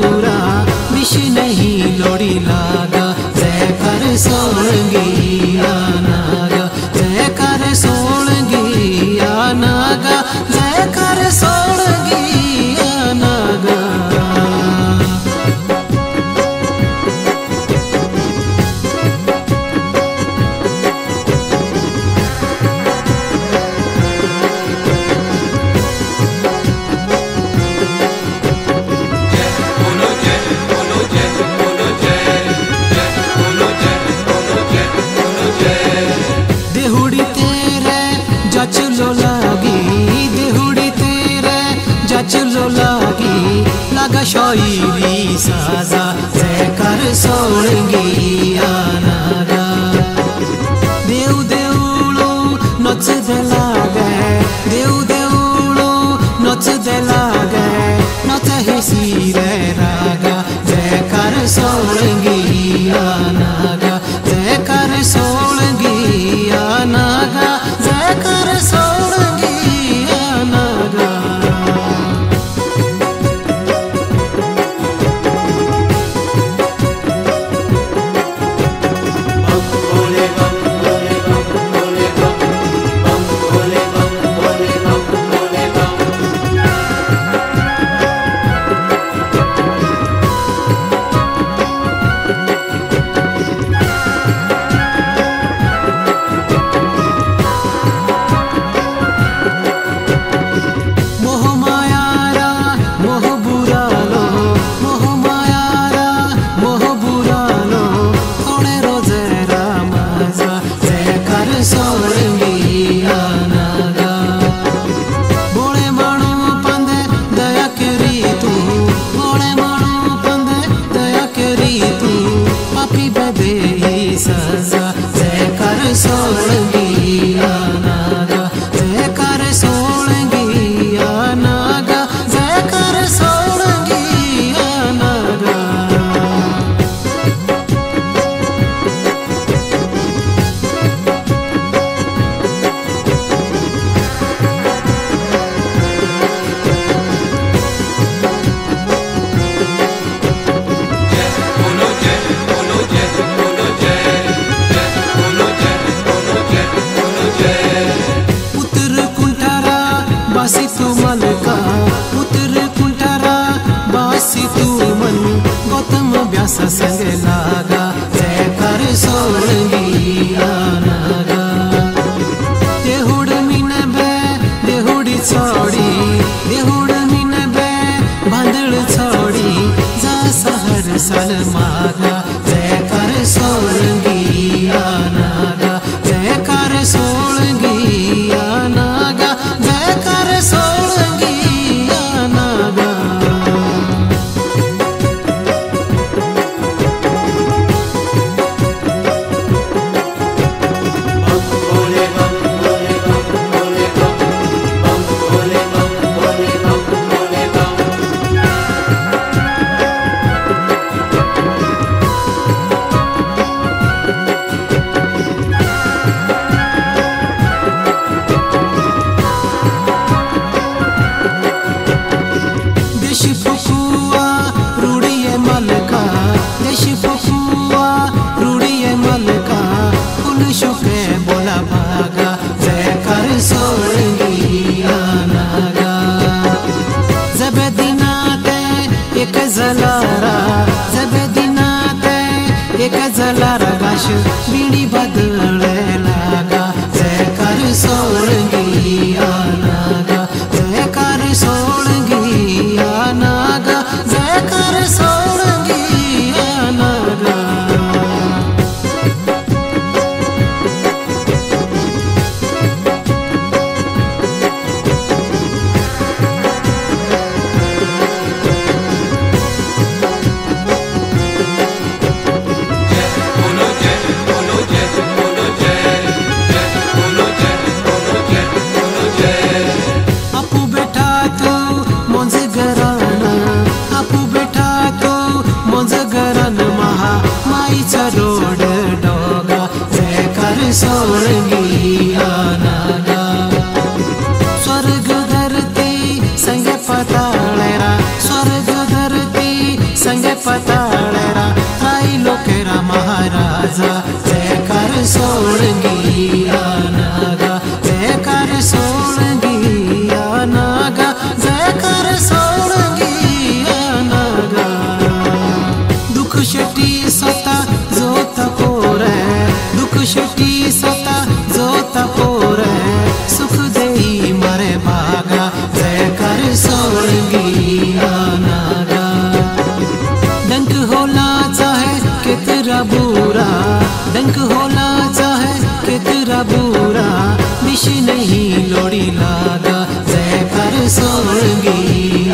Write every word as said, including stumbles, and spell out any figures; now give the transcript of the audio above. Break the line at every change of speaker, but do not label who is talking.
पूरा विष नहीं लोड़ी लागा जय कर सोलंगी नागा जय कर सोलंगी नागा जय कर सोलंगी नागा। चलो लागी देहुड़ी तेरे जचलो लागी लगा शायरी साजा जय कर सोलंगी नागा देव देवलो नच दे लागे देव देवलो नच दे लागे नच ही सीरे रागा जय कर सोलंगी नागा जय कर सोलंगी नागा जय कर सोलंगी नागा। सजा जय कर सोलंगी नागा जय कर सोलंगी नागा जय कर सोलंगी नागा। बासी तू मलका पुत्र कुंठारा बासी तू मन गौतम व्यास संग लागा जय कर सोलंगी नागा देहुड़ मीन बे देहुड़ी छोड़ी देहुड़ मीन बे बांधड़ छोड़ी जा सहर सल मागा जय कर सोलंगी नागा जय कर सोलंगी नागा जय कर सोलंगी नागा। देशी फुकुआ रूढ़िये मलका देशी फुकुआ रूढ़िये मलका फुल शुके बोला भागा जय कर सोलंगी नागा जब दिनाते एक जलारा जब दिनाते एक जलारा गाश बीड़ी बदले लागा जय कर सोलंगी नागा जय कर सोलंगी नागा जय कर सोलंगी नागा। अपू बैठा तो मोंज गराना अपू बैठा तो मोंज गरान महा माई चरोड डोगा जय कर सोलंगी नागा स्वर्ग धरती संग पताळेरा स्वर्ग धरती संगे पताळेरा आई लोकेरा महाराजा जयकार सोळंगिया नागा जयकार सोळंगिया नागा जयकार सोळंगिया नागा दुख शेटी सोता जोता पोरे दुख शेटी सोता जोता पोरे सुख देई मारे भागा जयकार सोळंगिया नागा डंक होला चाहे कितना बुरा डंक होला चाहे कितना बुरा मिश नहीं लोड़ी लागा जयकार सोळंगिया